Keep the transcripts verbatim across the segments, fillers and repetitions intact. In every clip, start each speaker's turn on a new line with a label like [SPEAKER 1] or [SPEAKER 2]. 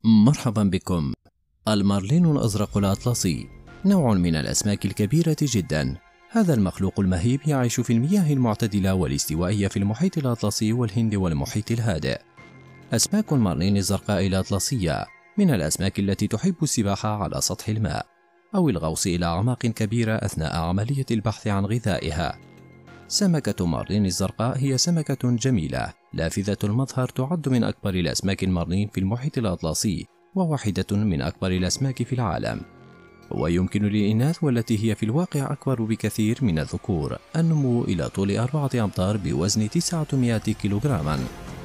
[SPEAKER 1] مرحبا بكم. المارلين الأزرق الأطلسي نوع من الأسماك الكبيرة جدا. هذا المخلوق المهيب يعيش في المياه المعتدلة والاستوائية في المحيط الأطلسي والهندي والمحيط الهادئ. أسماك المارلين الزرقاء الأطلسية من الأسماك التي تحب السباحة على سطح الماء أو الغوص إلى أعماق كبيرة أثناء عملية البحث عن غذائها. سمكة مارلين الزرقاء هي سمكة جميلة لافتة المظهر، تعد من أكبر الأسماك المارلين في المحيط الأطلسي وواحدة من أكبر الأسماك في العالم. ويمكن للإناث والتي هي في الواقع أكبر بكثير من الذكور النمو إلى طول أربعة أمتار بوزن تسعمائة كيلوغراما.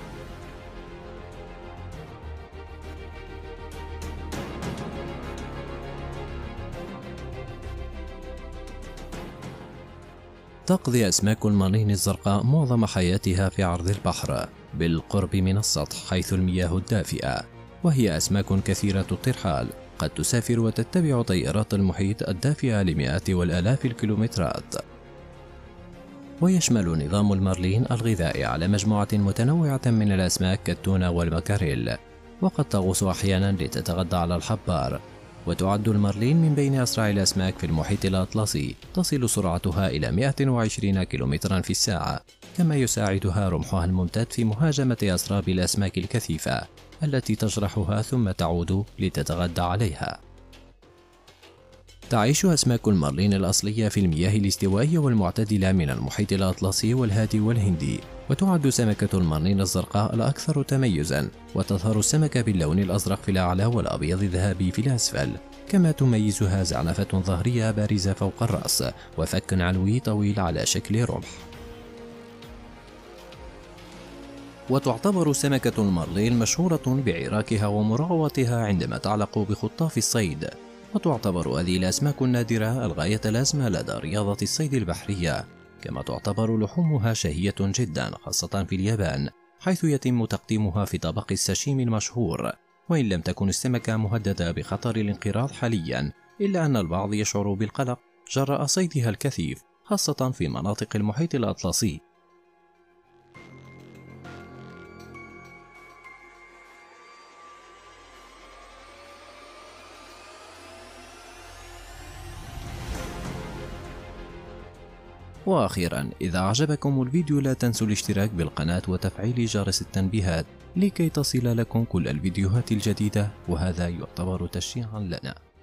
[SPEAKER 1] تقضي أسماك المارلين الزرقاء معظم حياتها في عرض البحر بالقرب من السطح حيث المياه الدافئة، وهي أسماك كثيرة الترحال قد تسافر وتتبع تيارات المحيط الدافئة لمئات والآلاف الكيلومترات. ويشمل نظام المارلين الغذائي على مجموعة متنوعة من الأسماك كالتونة والماكاريل، وقد تغوص أحيانا لتتغذى على الحبار. وتعد المارلين من بين أسرع الأسماك في المحيط الأطلسي، تصل سرعتها إلى مئة وعشرين كيلومترا في الساعة، كما يساعدها رمحها الممتد في مهاجمة أسراب الأسماك الكثيفة التي تجرحها ثم تعود لتتغذى عليها. تعيش أسماك المارلين الأصلية في المياه الاستوائية والمعتدلة من المحيط الأطلسي والهادي والهندي، وتعد سمكة المارلين الزرقاء الأكثر تميزاً، وتظهر السمكة باللون الأزرق في الأعلى والأبيض الذهبي في الأسفل، كما تميزها زعنفة ظهرية بارزة فوق الرأس وفك علوي طويل على شكل رمح. وتعتبر سمكة المارلين مشهورة بعراكها ومراوغتها عندما تعلق بخطاف الصيد، وتعتبر هذه الأسماك النادرة الغاية اللازمة لدى رياضة الصيد البحرية، كما تعتبر لحومها شهية جدا خاصة في اليابان، حيث يتم تقديمها في طبق الساشيمي المشهور. وإن لم تكن السمكة مهددة بخطر الانقراض حاليا، إلا أن البعض يشعر بالقلق جراء صيدها الكثيف خاصة في مناطق المحيط الأطلسي. وأخيرا، إذا أعجبكم الفيديو لا تنسوا الاشتراك بالقناة وتفعيل جرس التنبيهات لكي تصل لكم كل الفيديوهات الجديدة، وهذا يعتبر تشجيعا لنا.